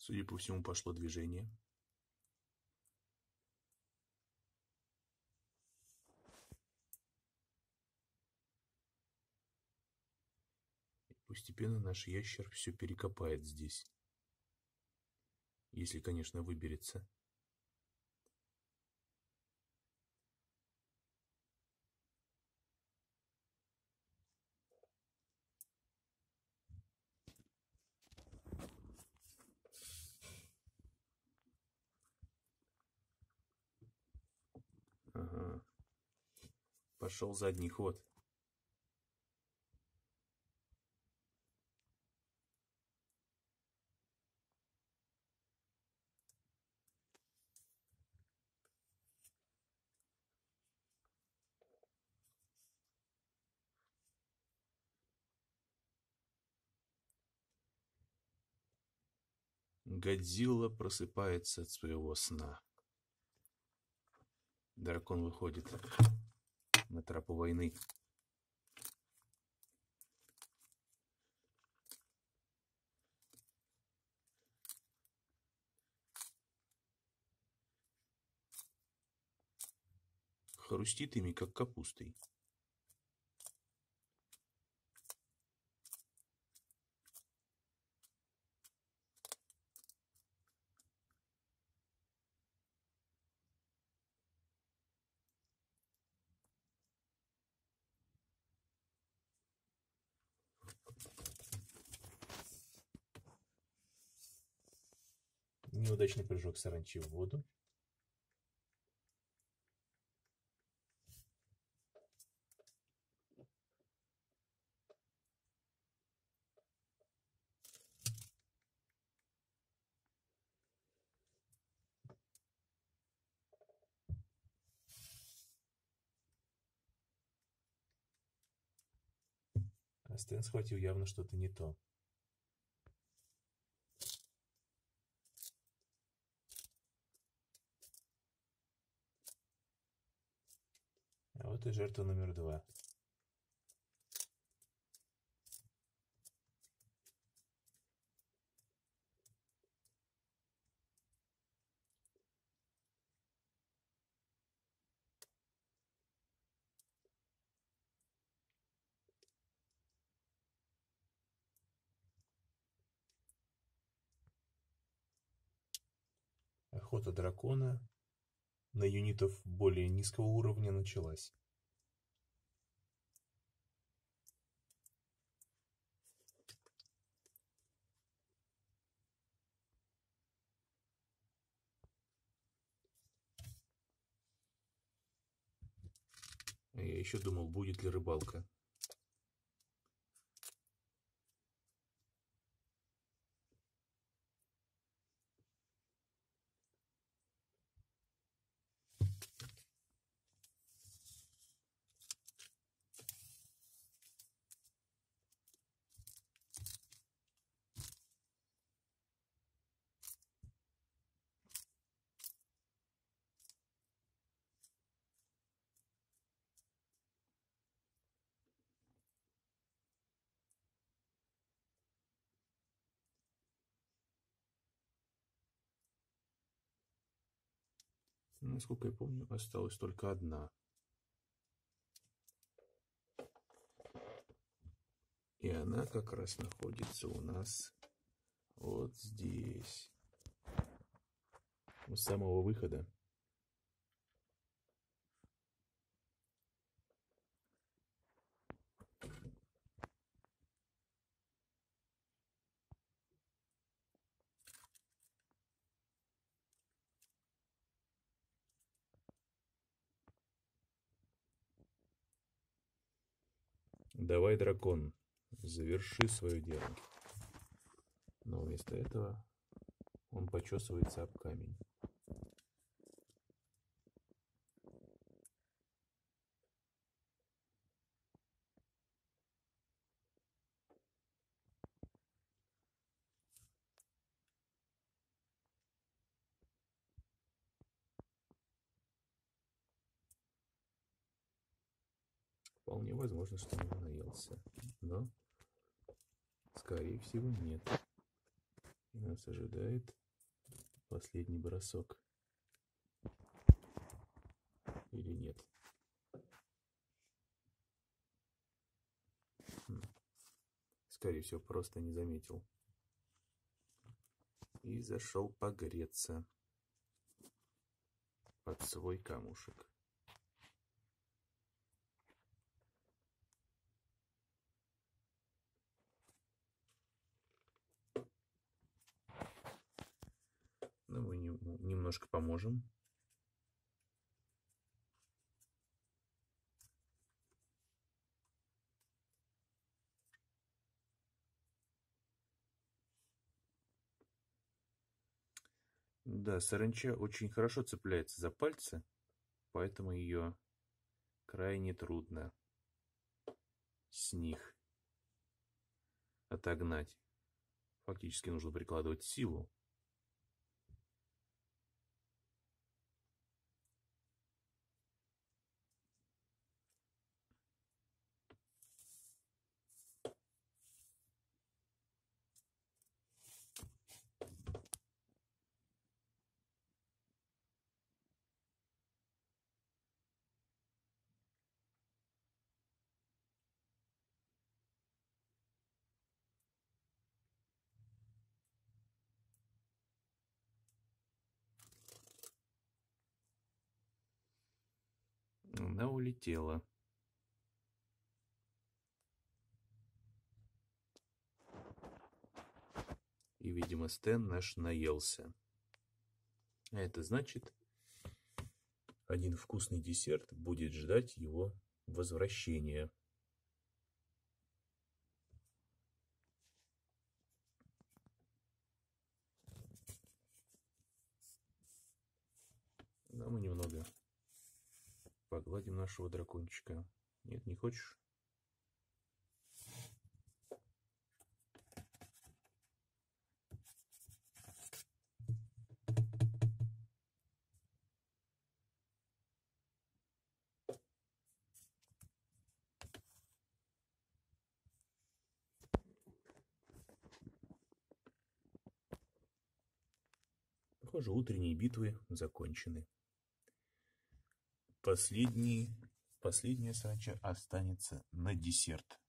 Судя по всему, пошло движение. И постепенно наш ящер все перекопает здесь. Если, конечно, выберется. Ага. Пошел задний ход. Годзилла просыпается от своего сна. Дракон выходит на тропу войны. Хрустит ими, как капустой. Неудачный прыжок саранчи в воду. А Стэн схватил явно что-то не то. А вот и жертва номер 2. Охота дракона на юнитов более низкого уровня началась. А я еще думал, будет ли рыбалка. Насколько я помню, осталась только одна. И она как раз находится у нас вот здесь. У самого выхода. Давай, дракон, заверши свое дело. Но вместо этого он почесывается об камень. Вполне возможно, что он наелся. Но, скорее всего, нет. И нас ожидает Последний бросок. Или нет? Скорее всего, просто не заметил. И зашел погреться под свой камушек. Ну, мы немножко поможем. Да, саранча очень хорошо цепляется за пальцы, поэтому ее крайне трудно с них отогнать. Фактически нужно прикладывать силу. Она улетела. И, видимо, Стэн наш наелся. А это значит, один вкусный десерт будет ждать его возвращения. Да, мы немного погладим нашего дракончика. Нет, не хочешь? Похоже, утренние битвы закончены. Последняя срача останется на десерт.